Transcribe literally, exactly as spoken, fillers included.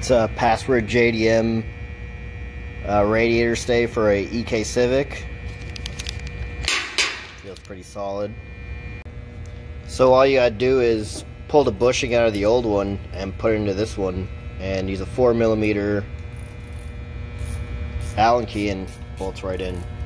It's a password J D M uh, radiator stay for a E K Civic. Feels pretty solid. So all you gotta do is pull the bushing out of the old one and put it into this one, and use a four millimeter Allen key and bolts right in.